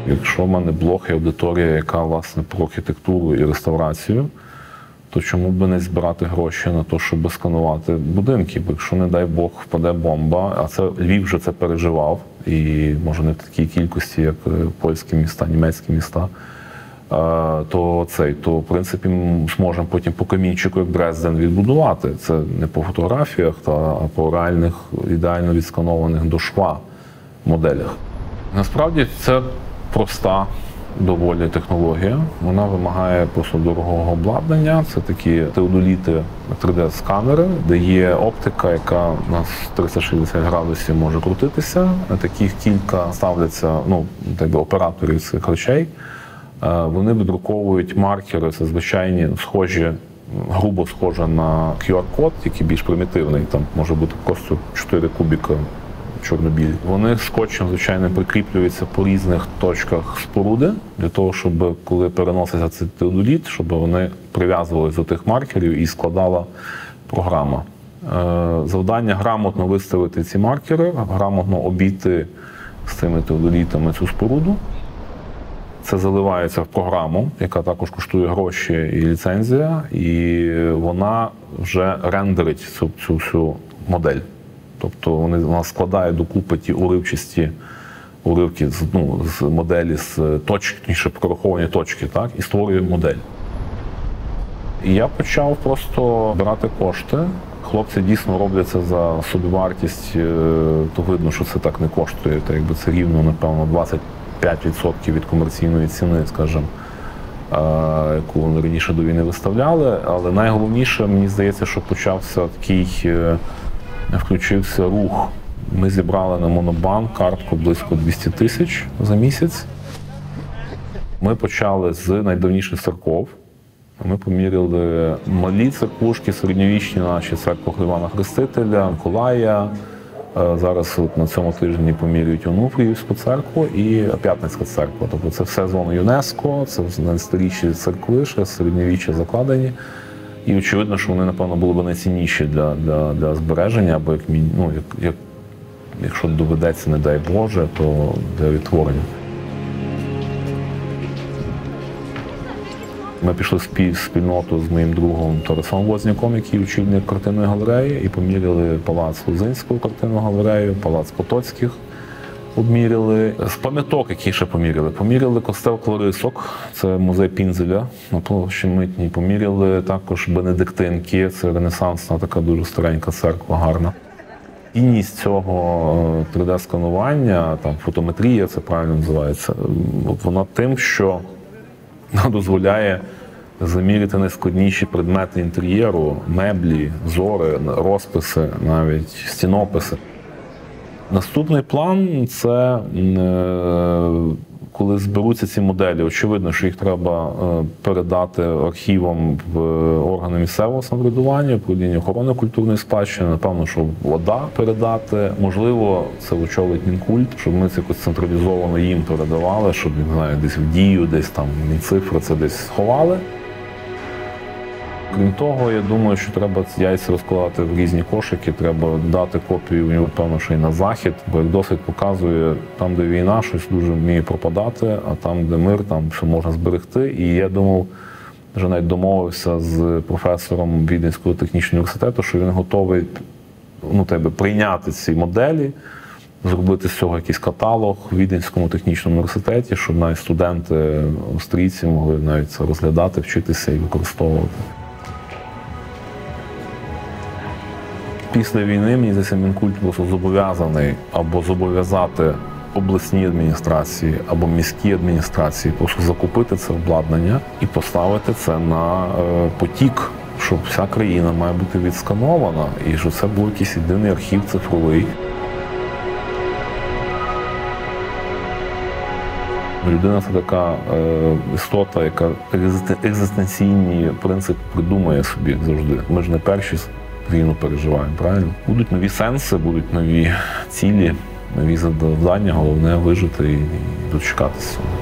Якщо в мене блог і аудиторія, яка, власне, про архітектуру і реставрацію, то чому б не збирати гроші на те, щоб сканувати будинки? Бо якщо, не дай Бог, впаде бомба, а це Львів вже це переживав, і, може, не в такій кількості, як польські міста, німецькі міста, то, в принципі, ми зможемо потім по камінчику, як Дрезден, відбудувати. Це не по фотографіях, а по реальних, ідеально відсканованих до шва моделях. Насправді, це проста доволі технологія. Вона вимагає просто дорогого обладнання. Це такі теодоліти 3D-сканери, де є оптика, яка на 360 градусів може крутитися. Таких кілька ставляться операторів цих речей. Вони віддруковують маркери, це звичайні, грубо схожі на QR-код, тільки більш примітивний. Там може бути просто 4 кубіка чорно-білі. Вони скотчем, звичайно, прикріплюються по різних точках споруди, для того, щоб, коли переноситься цей теодоліт, щоб вони прив'язувалися до тих маркерів і складала програма. Завдання грамотно виставити ці маркери, грамотно обійти з цими теодолітами цю споруду. Це заливається в програму, яка також коштує гроші і ліцензія, і вона вже рендерить цю всю модель. Тобто вона складає докупи ті уривки з моделі, з точніше прораховані точки, так, і створює модель. І я почав просто брати кошти. Хлопці дійсно роблять це за собівартість, то видно, що це так не коштує, так якби це рівно, напевно, 25% від комерційної ціни, скажімо, яку вони раніше до війни виставляли. Але найголовніше, мені здається, що включився рух. Ми зібрали на Монобанк картку близько 200 тисяч за місяць. Ми почали з найдавніших церков. Ми поміряли малі церквушки, середньовічні наші, церква Івана Хрестителя, Миколая. Зараз на цьому тижні поміряють Онуфріївську церкву і П'ятницька церква. Тобто це все зона ЮНЕСКО, це найстаріші церкви, ще середньовіччя закладені. І очевидно, що вони, напевно, були б найцінніші для збереження, або якщо доведеться, не дай Боже, то для відтворення. Ми пішли в спільноту з моїм другом Тарасом Возняком, який очільник картинної галереї, і поміряли Палац Лозинську картинну галерею, Палац Потоцьких обміряли. З пам'яток, які ще поміряли. Поміряли костел Кларисок, це музей Пінзеля на площі Митній. Поміряли також Бенедиктинки, це ренесансна така дуже старенька церква, гарна. Цінність цього 3D-сканування, фотометрія, це правильно називається, вона тим, що дозволяє заміряти найскладніші предмети інтер'єру, меблі, зори, розписи, навіть стінописи. Наступний план – це коли зберуться ці моделі. Очевидно, що їх треба передати архівам в органи місцевого самоврядування, управління охорони культурної спадщини, напевно, що ОДА передати. Можливо, це очолить Мінкульт, щоб ми це якось централізовано їм передавали, щоб, не знаю, десь в Дію, десь там Мінцифри це десь сховали. Крім того, я думаю, що треба яйця розкладати в різні кошики, треба дати копію, певно, що і на захід, бо як досвід показує, там, де війна, щось дуже вміє пропадати, а там, де мир, там все можна зберегти. І я думав, вже навіть домовився з професором Віденського технічного університету, що він готовий прийняти ці моделі, зробити з цього якийсь каталог в Віденському технічному університеті, щоб навіть студенти австрійці могли навіть це розглядати, вчитися і використовувати. Після війни, мені здається, Мінкульт просто зобов'язаний або зобов'язати обласні адміністрації або міські адміністрації просто закупити це обладнання і поставити це на потік, що вся країна має бути відсканована і що це був якийсь єдиний архів цифровий. Людина – це така істота, яка екзистенційні принципи придумує собі завжди. Ми ж не перші війну переживаємо, правильно? Будуть нові сенси, будуть нові цілі, нові завдання, головне вижити і дочекатися.